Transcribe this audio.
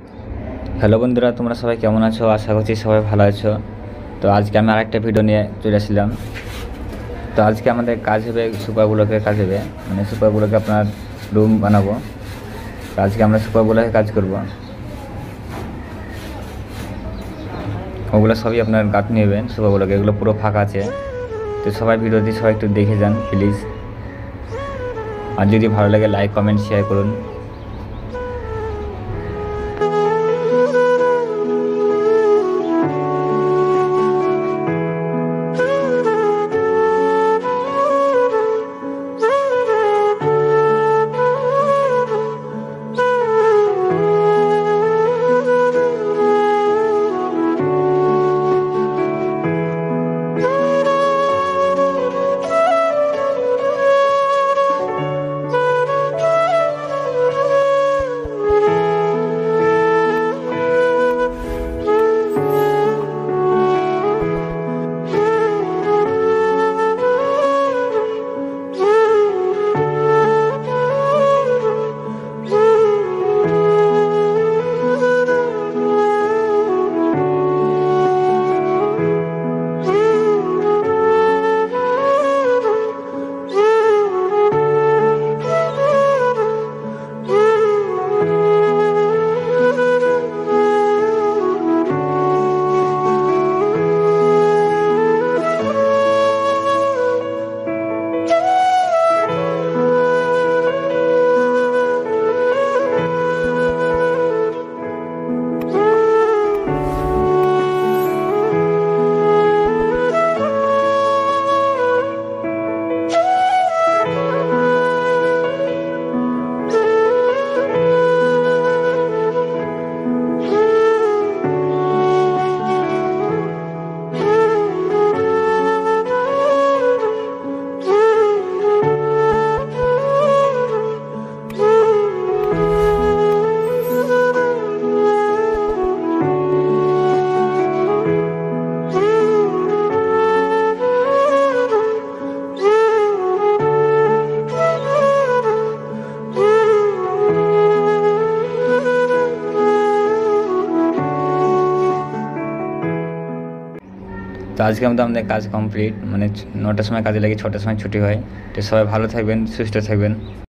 Hello বন্ধুরা, তোমরা সবাই কেমন আছো? আশা করছি সবাই ভালো আছো। তো আজকে আমি আরেকটা ভিডিও নিয়ে চলে আসলাম। তো আজকে আমাদের কাজ হবে সুপারগুলোকে কাজ হবে, মানে সুপারগুলোকে আপনার রুম বানাবো। তো আজকে আমরা সুপারগুলোকে কাজ করব, ওগুলো সবই আপনার গাঁথনি নেবেন সুপারগুলোকে, এগুলো পুরো ফাঁকা আছে। তো সবাই ভিডিওটি সবাই একটু দেখে যান প্লিজ, আর যদি ভালো লাগে লাইক কমেন্ট শেয়ার করুন। তো আজকে আমাদের কাজ কমপ্লিট, মানে 9টার সময় কাজে লাগে, 6টার সময় ছুটি হয়। তো সবাই ভালো থাকবেন, সুস্থ থাকবেন।